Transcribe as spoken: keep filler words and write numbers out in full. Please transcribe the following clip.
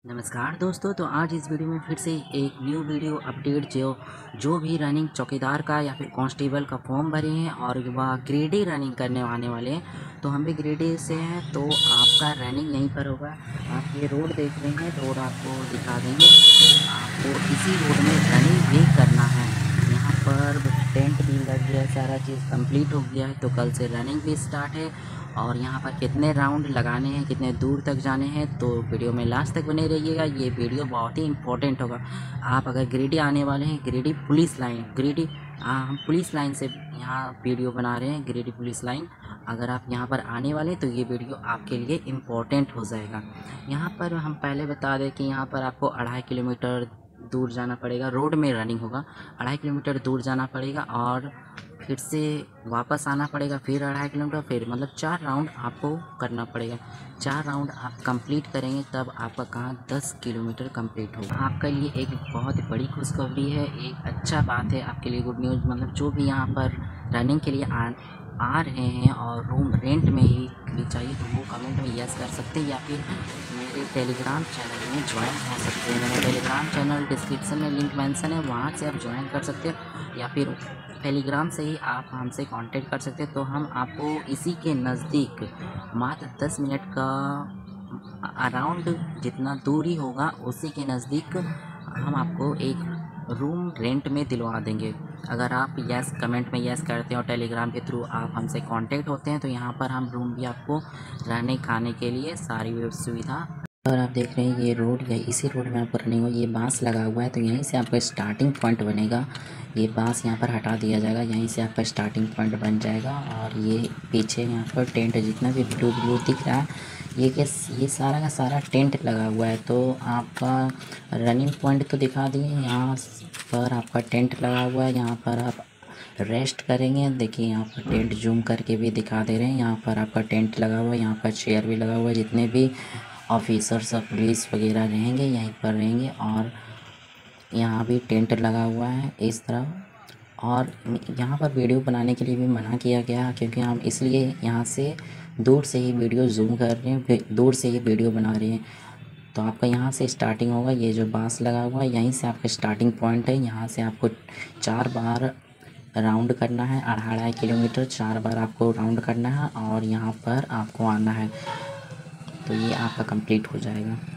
नमस्कार दोस्तों। तो आज इस वीडियो में फिर से एक न्यू वीडियो अपडेट जो जो भी रनिंग चौकीदार का या फिर कांस्टेबल का फॉर्म भरे हैं और वह ग्रेडी रनिंग करने आने वाले हैं। तो हम भी ग्रेडी से हैं, तो आपका रनिंग यहीं पर होगा। आप ये रोड देख रहे हैं, रोड आपको दिखा देंगे। आपको इसी रोड में रनिंग भी करना है। यहाँ पर टेंट भी लग गया है, सारा चीज़ कंप्लीट हो गया है। तो कल से रनिंग भी स्टार्ट है और यहाँ पर कितने राउंड लगाने हैं, कितने दूर तक जाने हैं, तो वीडियो में लास्ट तक बने रहिएगा। ये वीडियो बहुत ही इंपॉर्टेंट होगा। आप अगर गिरिडीह आने वाले हैं, गिरिडीह पुलिस लाइन, गिरिडीह हम पुलिस लाइन से यहाँ वीडियो बना रहे हैं, गिरिडीह पुलिस लाइन। अगर आप यहाँ पर आने वाले तो ये वीडियो आपके लिए इम्पोर्टेंट हो जाएगा। यहाँ पर हम पहले बता दें कि यहाँ पर आपको अढ़ाई किलोमीटर दूर जाना पड़ेगा। रोड में रनिंग होगा, अढ़ाई किलोमीटर दूर जाना पड़ेगा और फिर से वापस आना पड़ेगा, फिर अढ़ाई किलोमीटर, फिर मतलब चार राउंड आपको करना पड़ेगा। चार राउंड आप कंप्लीट करेंगे तब आपका कहाँ दस किलोमीटर कंप्लीट होगा। आपके लिए एक बहुत बड़ी खुशखबरी है, एक अच्छा बात है आपके लिए, गुड न्यूज़। मतलब जो भी यहाँ पर रनिंग के लिए आ आ रहे हैं और रूम रेंट में ही भी चाहिए तो वो कमेंट में यस कर सकते हैं या फिर मेरे टेलीग्राम चैनल में ज्वाइन हो सकते हैं। मेरा टेलीग्राम चैनल डिस्क्रिप्शन में लिंक मेंशन है, वहाँ से आप ज्वाइन कर सकते हो या फिर टेलीग्राम से ही आप हमसे कांटेक्ट कर सकते हैं। तो हम आपको इसी के नज़दीक मात्र दस मिनट का अराउंड जितना दूरी होगा उसी के नज़दीक हम आपको एक रूम रेंट में दिलवा देंगे। अगर आप यस कमेंट में यस करते हैं और टेलीग्राम के थ्रू आप हमसे कांटेक्ट होते हैं तो यहाँ पर हम रूम भी आपको रहने खाने के लिए सारी सुविधा। और आप देख रहे हैं ये रोड है, इसी रोड में आपको रनिंग हो। ये बांस लगा हुआ है तो यहीं से आपका स्टार्टिंग पॉइंट बनेगा। ये बांस यहाँ पर हटा दिया जाएगा, यहीं से आपका स्टार्टिंग पॉइंट बन जाएगा। और ये पीछे यहाँ पर टेंट जितना भी ब्लू ब्लू दिख रहा है, ये क्या ये सारा का सारा टेंट लगा हुआ है। तो आपका रनिंग पॉइंट तो दिखा दिए, यहाँ पर आपका टेंट लगा हुआ है, यहाँ पर आप रेस्ट करेंगे। देखिए यहाँ पर टेंट जूम करके भी दिखा दे रहे हैं। यहाँ पर आपका टेंट लगा हुआ है, यहाँ पर चेयर भी लगा हुआ है। जितने भी ऑफिसर्स और पुलिस वगैरह रहेंगे यहीं पर रहेंगे। और यहाँ भी टेंट लगा हुआ है इस तरफ। और यहाँ पर वीडियो बनाने के लिए भी मना किया गया क्योंकि हम इसलिए यहाँ से दूर से ही वीडियो जूम कर रहे हैं, दूर से ही वीडियो बना रहे हैं। तो आपका यहाँ से स्टार्टिंग होगा, ये जो बांस लगा हुआ है यहीं से आपका स्टार्टिंग पॉइंट है। यहाँ से आपको चार बार राउंड करना है, अढ़ाई किलोमीटर चार बार आपको राउंड करना है और यहाँ पर आपको आना है। तो ये आपका कंप्लीट हो जाएगा।